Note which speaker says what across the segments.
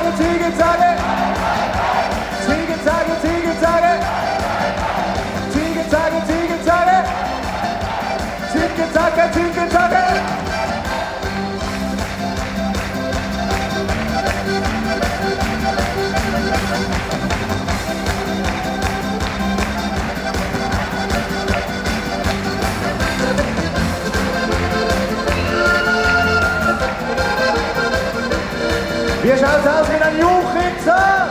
Speaker 1: Ziegezage, Ziegezage. Ziegezage, Ziegezage. Ziegezage, Ziegezage. Ziegezage, Ziegezage. Wie schaut's aus mit einem Juchitzer?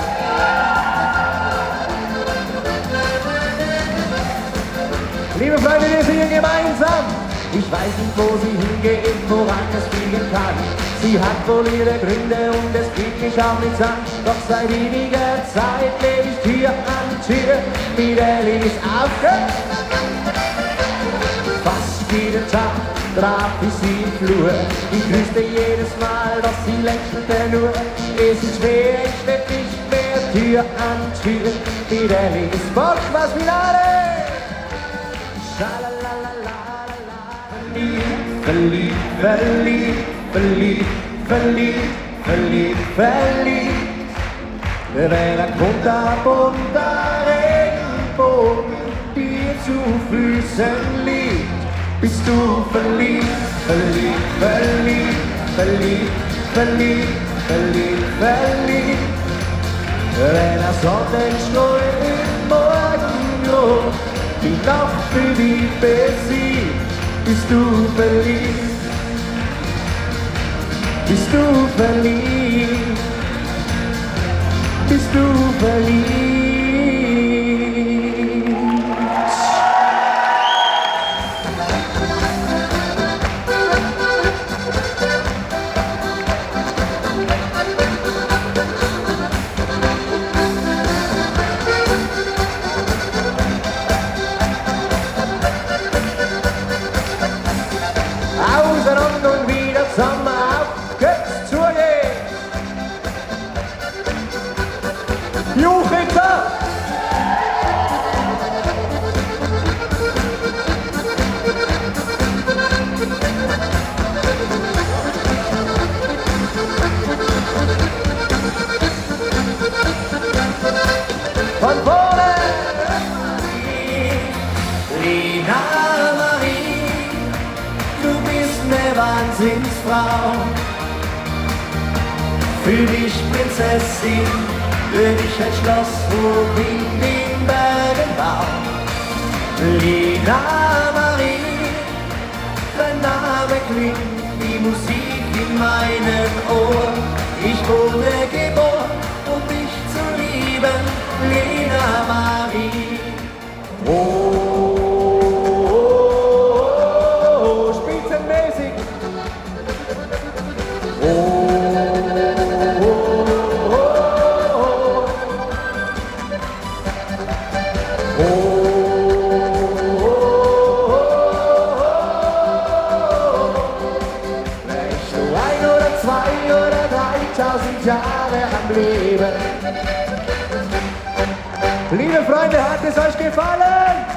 Speaker 1: Liebe Freunde, wir singen gemeinsam. Ich weiß nicht, wo sie hingeht, woran es liegen kann. Sie hat wohl ihre Gründe und es geht mich auch nichts an. Doch seit einiger Zeit lebe ich Tür an Tür mit Alice aufgehört. Fast jeden Tag traf ich sie im Flur. Ich grüßte jedes Mal, doch sie lächelte nur. Es ist schwer, ich lebe nicht mehr Tür an Tür mit Alice. Bock, was Finale! Verliebt, verliebt, verliebt, verliebt, verliebt, verliebt. Wenn ein bunter Regenbogen dir zu Füßen liegt, bist du verliebt, verliebt, verliebt, verliebt, verliebt, verliebt, verliebt. Wenn der Sonnenstrahl im Morgenrot die Nacht für dich besiegt, bist du verliebt, bist du verliebt, bist du verliebt. Auseinander und wieder zusammen, auf geht's zugehen. Juchitzer! Von vorne! Lina Marie, du bist eine Wahnsinnsfrau. Für dich Prinzessin, für dich ein Schloss, wo in den Bergen bau. Lina Marie, dein Name klingt wie Musik in meinen Ohren. Ich wurde geboren, um dich zu lieben, Lina Marie. Spitzenmäßig. Wärst du 1 oder 2 oder 3000 Jahre am Leben? Liebe Freunde, hat es euch gefallen?